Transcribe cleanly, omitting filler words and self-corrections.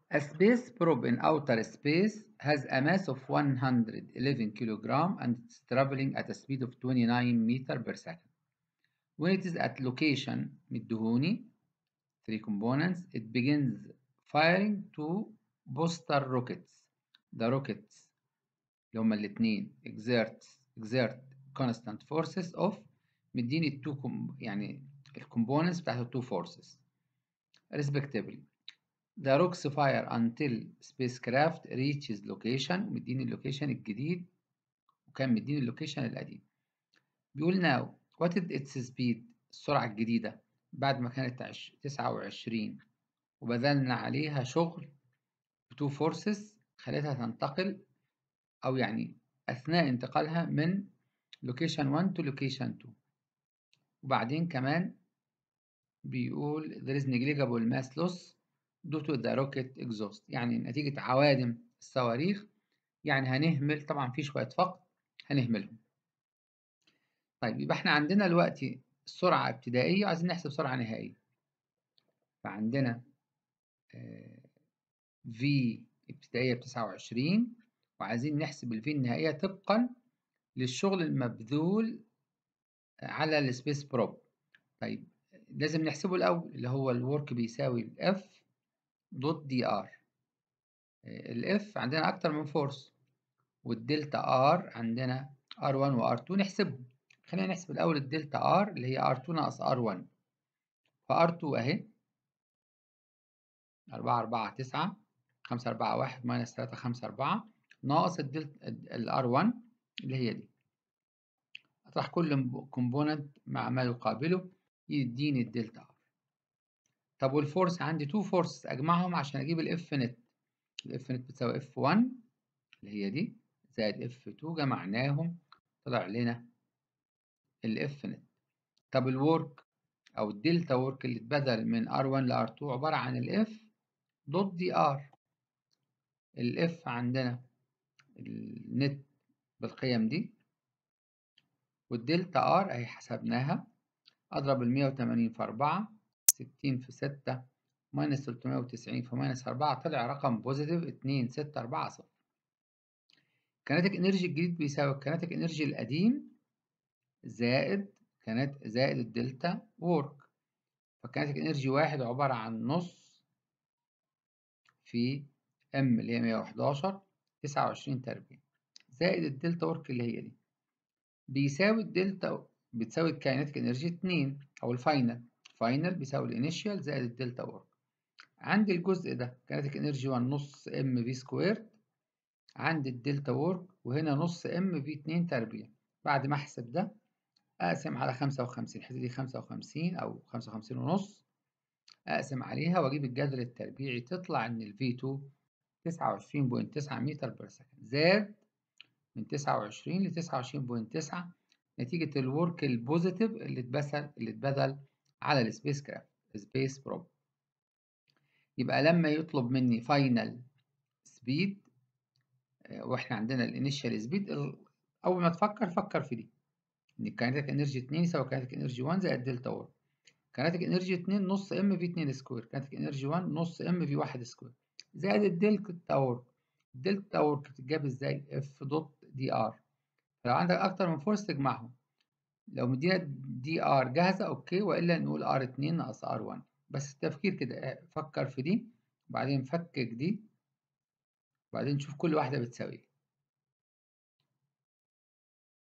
A space probe in outer space has a mass of 111 kilogram and it's traveling at a speed of 29 meter per second. When it is at location مدهوني 3 components, it begins firing two booster rockets. The rockets اللي هما الاتنين exert constant forces of مديني يعني الكومبوننتس بتاعت التو forces respectively. The rocks fire until spacecraft reaches location. مديني اللوكيشن الجديد وكان مديني اللوكيشن القديم. بيقول now what is its speed السرعة الجديدة بعد ما كانت 29 وبذلنا عليها شغل بتو فورسز خلتها تنتقل أو يعني أثناء انتقالها من لوكيشن 1 to لوكيشن 2. وبعدين كمان بيقول there is negligible mass loss due to the rocket exhaust يعني نتيجة عوادم الصواريخ يعني هنهمل طبعا في شوية فقد هنهملهم. طيب يبقى احنا عندنا دلوقتي سرعة ابتدائية وعايزين نحسب سرعة نهائية. فعندنا V ابتدائية ب29 وعايزين نحسب ال V النهائية طبقا للشغل المبذول على السبيس بروب. طيب لازم نحسبه الأول اللي هو الورك بيساوي F دوت دي ار. الاف عندنا أكتر من فورس والدلتا ار عندنا R1 و R2 نحسبهم. خلينا نحسب الأول الدلتا ار اللي هي R2 ناقص R1. فR2 أهي 4 4 9 5 4 1 ماينس 3 5 4 ناقص الدلتا R1 اللي هي دي. أطرح كل كومبوننت مع ما يقابله يديني الدلتا ار. طب والفورس عندي 2 فورس أجمعهم عشان أجيب الإف نت. الإف نت بتساوي إف 1 اللي هي دي زائد إف 2 جمعناهم طلع لنا الإف نت. طب الورك أو الدلتا ورك اللي اتبدل من R1 ل R2 عبارة عن الإف دوت دي ار. الإف عندنا النت بالقيم دي والدلتا ار أهي حسبناها. أضرب 180 في 4 60 في 6 ماينس 390 في ماينس 4 طلع رقم بوزيتيف 2640. الكينيتيك انرجي الجديد بيساوي الكينيتيك انرجي القديم زائد الدلتا وورك. فالكينيتيك انرجي واحد عبارة عن نص في ام اللي هي 111 29 تربيع زائد الدلتا وورك اللي هي دي بيساوي الدلتا بتساوي الكينيتيك انرجي 2 او الفاينل بيساوي الانيشيال زائد الدلتا وورك. عندي الجزء ده كينيتيك انرجي 1 نص ام في سكوير عندي الدلتا وورك وهنا نص ام في 2 تربيع. بعد ما احسب ده اقسم على 55 الحته دي 55 او 55 ونص اقسم عليها واجيب الجذر التربيعي تطلع ان ال V2 29.9 متر بر سكند زاد من 29 ل 29.9 نتيجة الورك البوزيتيف اللي اتبذل على السبيس كرافت سبيس بروب. يبقى لما يطلب مني فاينل سبيد واحنا عندنا الانيشال سبيد اول ما تفكر فكر في دي ان الكينيتيك انرجي 2 يساوي كينيتيك انرجي 1 زائد دلتا وورك. كينيتيك انرجي 2 نص ام في 2 سكوير كينيتيك انرجي 1 نص ام في 1 سكوير زائد الدلتا وورك. الدلتا وورك بتتجاب ازاي؟ اف دوت دي ار. لو عندك اكتر من فورس تجمعهم. لو مدينا دي ار جاهزه اوكي والا نقول ار 2 ناقص ار 1. بس التفكير كده فكر في دي وبعدين فكك دي وبعدين نشوف كل واحده بتساوي ايه.